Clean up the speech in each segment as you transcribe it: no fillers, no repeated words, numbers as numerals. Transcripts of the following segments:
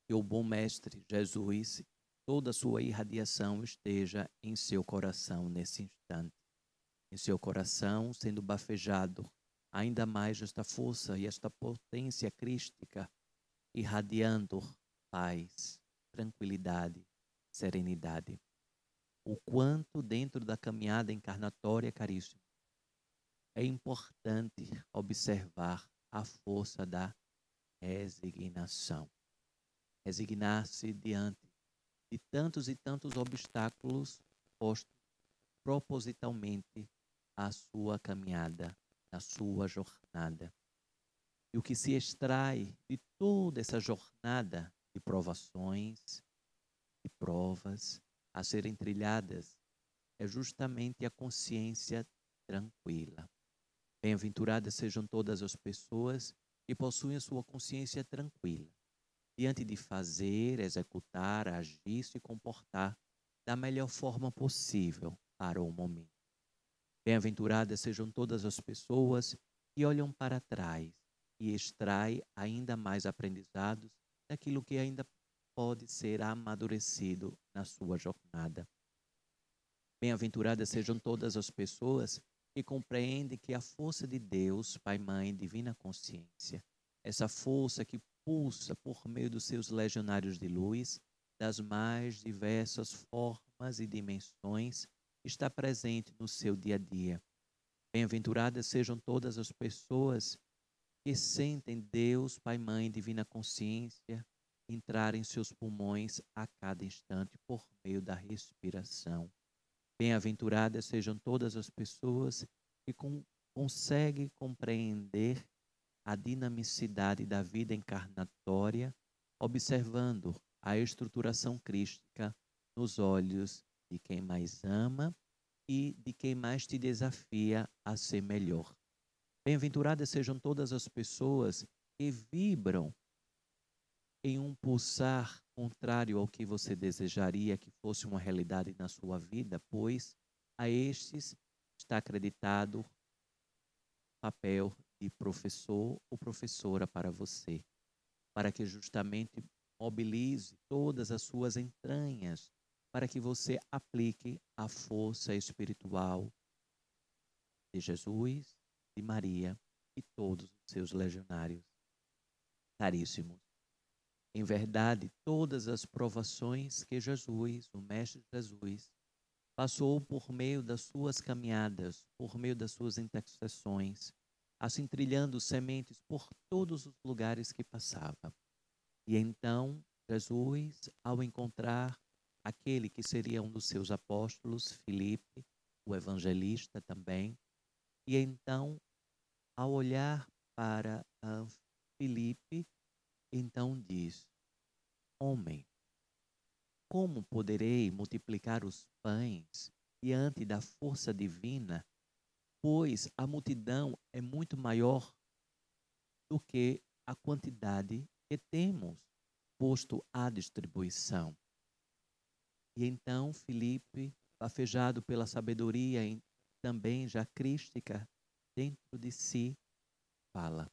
Que o bom Mestre Jesus, toda a sua irradiação esteja em seu coração nesse instante. Em seu coração, sendo bafejado ainda mais esta força e esta potência crística, irradiando paz, tranquilidade, serenidade. O quanto dentro da caminhada encarnatória, caríssimo, é importante observar a força da resignação. Resignar-se diante de tantos e tantos obstáculos postos propositalmente à sua caminhada, à sua jornada. E o que se extrai de toda essa jornada de provações, de provas a serem trilhadas, é justamente a consciência tranquila. Bem-aventuradas sejam todas as pessoas que possuem a sua consciência tranquila, diante de fazer, executar, agir, se comportar da melhor forma possível para o momento. Bem-aventuradas sejam todas as pessoas que olham para trás e extraem ainda mais aprendizados daquilo que ainda pode ser amadurecido na sua jornada. Bem-aventuradas sejam todas as pessoas que compreendem que a força de Deus, Pai, Mãe, Divina Consciência, essa força que pulsa por meio dos seus legionários de luz, das mais diversas formas e dimensões, está presente no seu dia a dia. Bem-aventuradas sejam todas as pessoas que sentem Deus, Pai, Mãe, Divina Consciência, entrar em seus pulmões a cada instante por meio da respiração. Bem-aventuradas sejam todas as pessoas que conseguem compreender a dinamicidade da vida encarnatória, observando a estruturação crística nos olhos de quem mais ama e de quem mais te desafia a ser melhor. Bem-aventuradas sejam todas as pessoas que vibram em um pulsar contrário ao que você desejaria que fosse uma realidade na sua vida, pois a estes está acreditado o papel de professor ou professora para você, para que justamente mobilize todas as suas entranhas, para que você aplique a força espiritual de Jesus, de Maria e todos os seus legionários. Caríssimos, em verdade, todas as provações que Jesus, o Mestre Jesus, passou por meio das suas caminhadas, por meio das suas intercessões, assim trilhando sementes por todos os lugares que passava. E então, Jesus, ao encontrar aquele que seria um dos seus apóstolos, Filipe, o evangelista também, e então, ao olhar para Filipe, então diz: Homem, como poderei multiplicar os pães diante da força divina, pois a multidão é muito maior do que a quantidade que temos posto à distribuição? E então Filipe, bafejado pela sabedoria também já crística dentro de si, fala: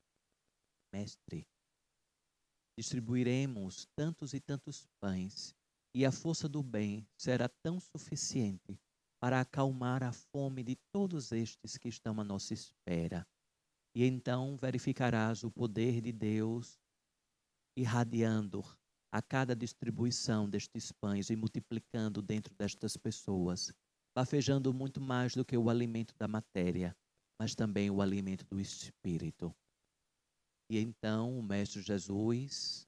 Mestre, distribuiremos tantos e tantos pães, e a força do bem será tão suficiente para acalmar a fome de todos estes que estão à nossa espera. E então verificarás o poder de Deus irradiando a cada distribuição destes pães e multiplicando dentro destas pessoas, bafejando muito mais do que o alimento da matéria, mas também o alimento do espírito. E então o Mestre Jesus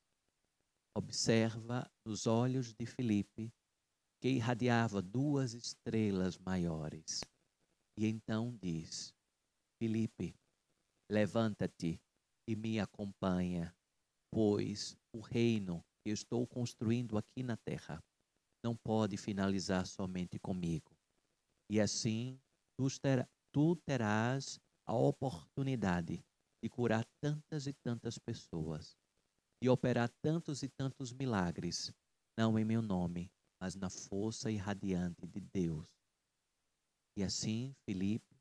observa nos olhos de Filipe que irradiava duas estrelas maiores. E então diz: Filipe, levanta-te e me acompanha, pois o reino que eu estou construindo aqui na terra não pode finalizar somente comigo. E assim tu terás a oportunidade de curar tantas e tantas pessoas, de operar tantos e tantos milagres, não em meu nome, mas na força irradiante de Deus. E assim, Filipe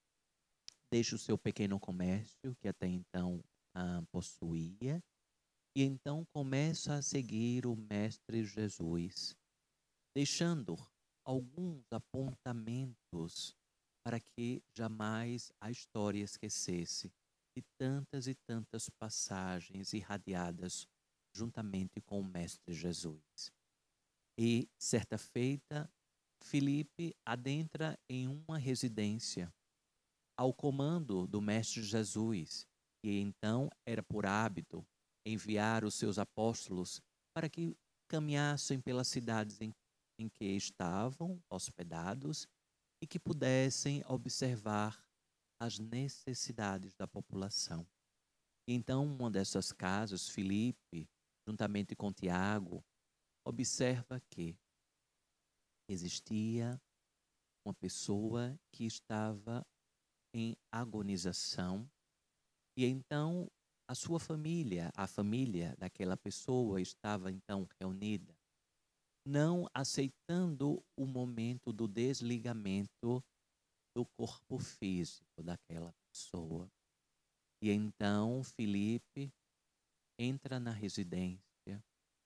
deixa o seu pequeno comércio, que até então possuía, e então começa a seguir o Mestre Jesus, deixando alguns apontamentos para que jamais a história esquecesse de tantas e tantas passagens irradiadas juntamente com o Mestre Jesus. E, certa feita, Filipe adentra em uma residência ao comando do Mestre Jesus, e então era por hábito enviar os seus apóstolos para que caminhassem pelas cidades em que estavam hospedados e que pudessem observar as necessidades da população. E então, uma dessas casas, Filipe, juntamente com Tiago, observa que existia uma pessoa que estava em agonização, e então a sua família, a família daquela pessoa estava então reunida, não aceitando o momento do desligamento do corpo físico daquela pessoa. E então Filipe entra na residência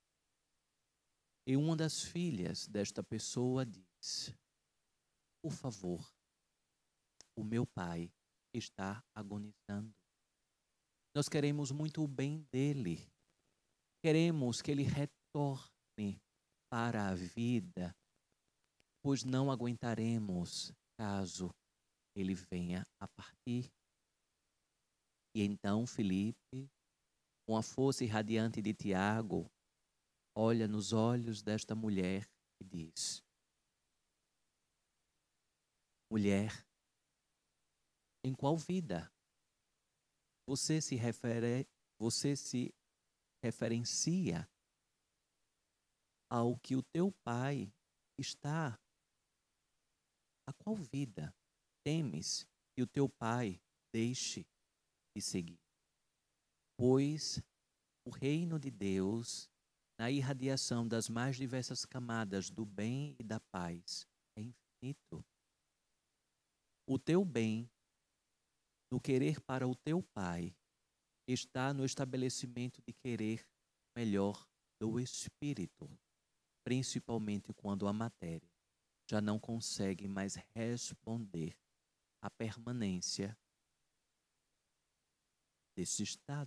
e uma das filhas desta pessoa diz: por favor, o meu pai está agonizando. Nós queremos muito o bem dele. Queremos que ele retorne para a vida, pois não aguentaremos caso ele venha a partir. E então Filipe, com a força irradiante de Tiago, olha nos olhos desta mulher e diz: mulher, em qual vida você se referencia ao que o teu pai está? A qual vida temes que o teu pai deixe de seguir? Pois o reino de Deus, na irradiação das mais diversas camadas do bem e da paz, é infinito. O teu bem, no querer para o teu pai, está no estabelecimento de querer melhor do espírito, principalmente quando a matéria já não consegue mais responder à permanência desse estado.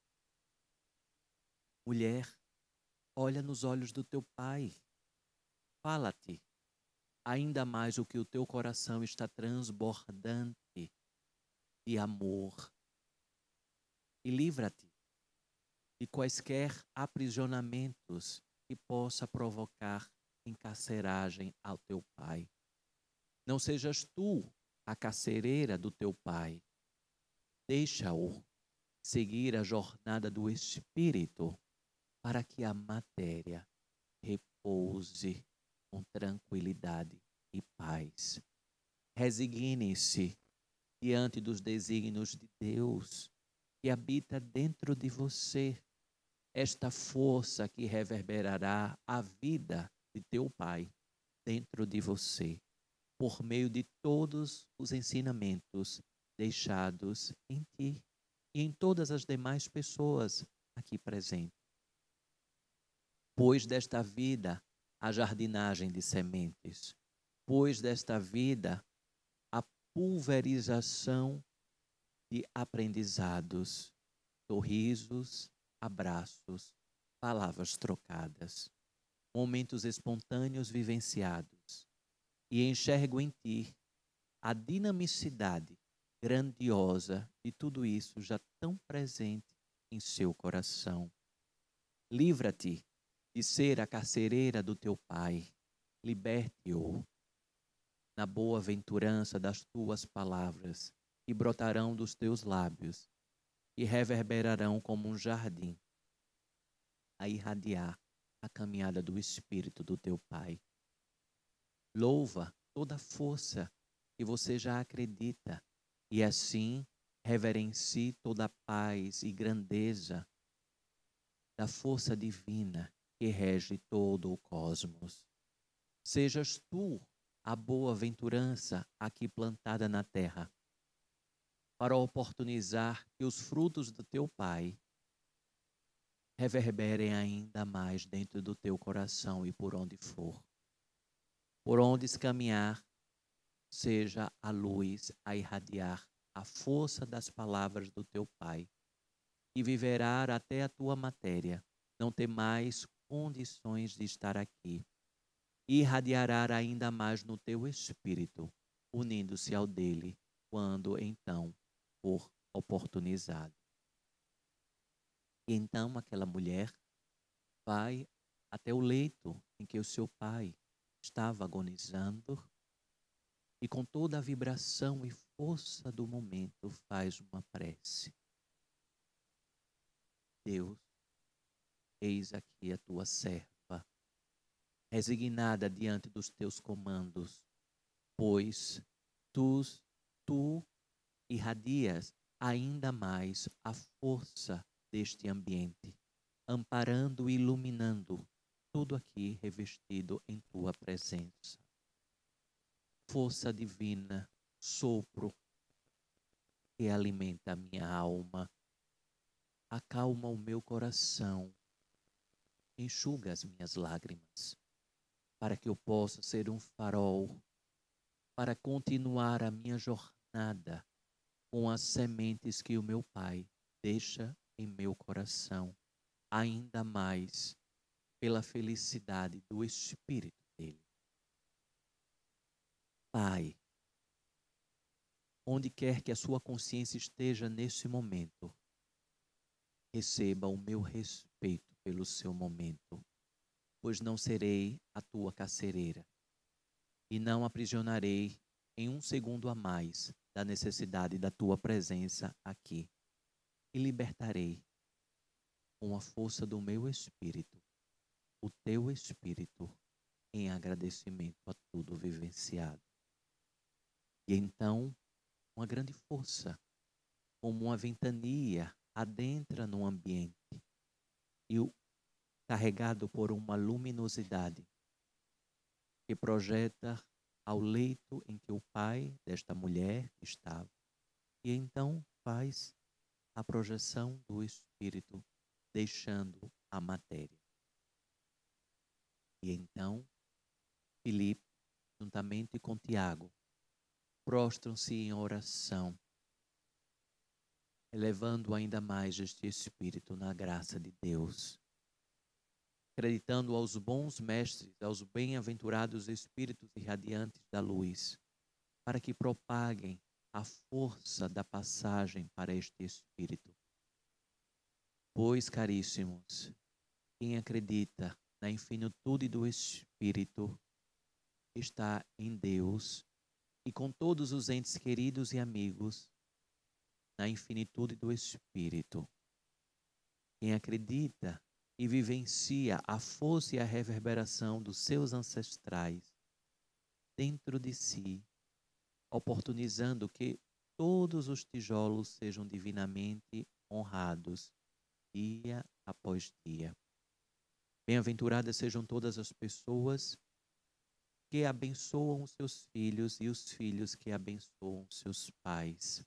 Mulher, olha nos olhos do teu pai, fala-te ainda mais o que o teu coração está transbordante de amor, e livra-te de quaisquer aprisionamentos que possa provocar encarceragem ao teu pai. Não sejas tu a carcereira do teu pai. Deixa-o seguir a jornada do Espírito para que a matéria repouse com tranquilidade e paz. Resigne-se diante dos desígnios de Deus que habita dentro de você, esta força que reverberará a vida de teu Pai dentro de você, por meio de todos os ensinamentos deixados em ti e em todas as demais pessoas aqui presentes. Pois desta vida a jardinagem de sementes, pois desta vida a pulverização de aprendizados, sorrisos, abraços, palavras trocadas, momentos espontâneos vivenciados, e enxergo em ti a dinamicidade grandiosa de tudo isso já tão presente em seu coração. Livra-te de ser a carcereira do teu pai, liberte-o na boa aventurança das tuas palavras, que brotarão dos teus lábios e reverberarão como um jardim, a irradiar a caminhada do Espírito do teu Pai. Louva toda a força que você já acredita e assim reverencie toda a paz e grandeza da força divina que rege todo o cosmos. Sejas tu a boa aventurança aqui plantada na terra, para oportunizar que os frutos do teu Pai reverberem ainda mais dentro do teu coração e por onde for. Por onde caminhar, seja a luz a irradiar a força das palavras do teu Pai, e viverá até a tua matéria, não ter mais condições de estar aqui, e irradiará ainda mais no teu espírito, unindo-se ao dele, quando então for oportunizado. E então aquela mulher vai até o leito em que o seu pai estava agonizando e com toda a vibração e força do momento faz uma prece. Deus, eis aqui a tua serva, resignada diante dos teus comandos, pois tu irradias ainda mais a força deste ambiente, amparando e iluminando tudo aqui revestido em tua presença. Força divina, sopro que alimenta a minha alma, acalma o meu coração, enxuga as minhas lágrimas, para que eu possa ser um farol, para continuar a minha jornada com as sementes que o meu Pai deixa em meu coração, ainda mais pela felicidade do Espírito dele. Pai, onde quer que a sua consciência esteja nesse momento, receba o meu respeito pelo seu momento, pois não serei a tua carcereira e não aprisionarei em um segundo a mais da necessidade da tua presença aqui, e libertarei com a força do meu espírito, o teu espírito, em agradecimento a tudo vivenciado. E então, uma grande força, como uma ventania, adentra no ambiente e carregado por uma luminosidade que projeta ao leito em que o pai desta mulher estava. E então faz a projeção do espírito, deixando a matéria. E então, Filipe, juntamente com Tiago, prostram-se em oração, elevando ainda mais este espírito na graça de Deus, acreditando aos bons mestres, aos bem-aventurados espíritos irradiantes da luz, para que propaguem a força da passagem para este espírito. Pois, caríssimos, quem acredita na infinitude do espírito está em Deus e com todos os entes queridos e amigos na infinitude do espírito. Quem acredita e vivencia a força e a reverberação dos seus ancestrais dentro de si, oportunizando que todos os tijolos sejam divinamente honrados dia após dia. Bem-aventuradas sejam todas as pessoas que abençoam os seus filhos e os filhos que abençoam seus pais.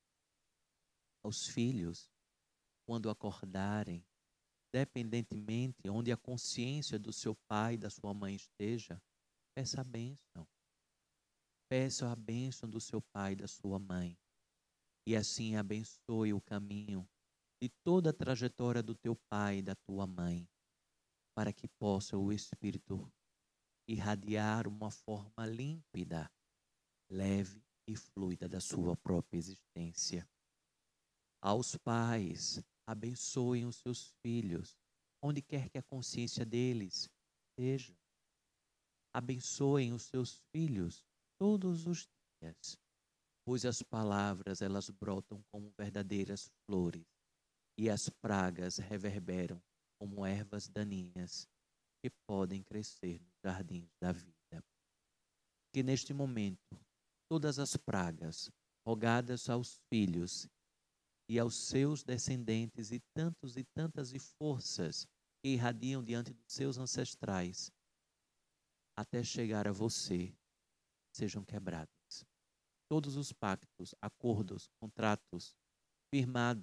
Aos filhos, quando acordarem, independentemente onde a consciência do seu pai e da sua mãe esteja, peça a bênção. Peça a bênção do seu pai e da sua mãe. E assim abençoe o caminho de toda a trajetória do teu pai e da tua mãe, para que possa o Espírito irradiar uma forma límpida, leve e fluida da sua própria existência. Aos pais, abençoem os seus filhos, onde quer que a consciência deles esteja. Abençoem os seus filhos todos os dias, pois as palavras elas brotam como verdadeiras flores e as pragas reverberam como ervas daninhas que podem crescer nos jardins da vida. Que neste momento todas as pragas rogadas aos filhos e aos seus descendentes e tantas e forças que irradiam diante dos seus ancestrais, até chegar a você, sejam quebradas. Todos os pactos, acordos, contratos firmados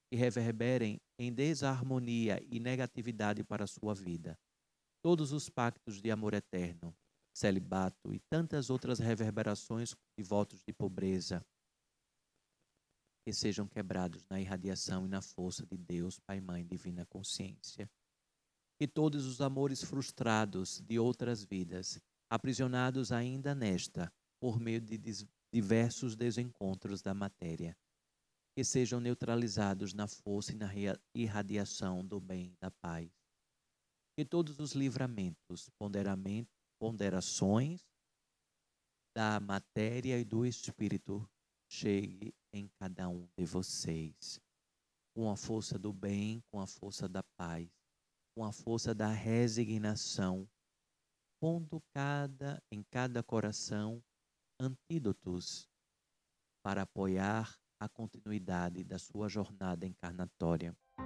que reverberem em desarmonia e negatividade para a sua vida. Todos os pactos de amor eterno, celibato e tantas outras reverberações de votos de pobreza, que sejam quebrados na irradiação e na força de Deus, Pai, Mãe, Divina Consciência. Que todos os amores frustrados de outras vidas, aprisionados ainda nesta, por meio de diversos desencontros da matéria, que sejam neutralizados na força e na irradiação do bem e da paz. Que todos os livramentos, ponderações da matéria e do espírito chegue em cada um de vocês, com a força do bem, com a força da paz, com a força da resignação, pondo em cada coração antídotos para apoiar a continuidade da sua jornada encarnatória.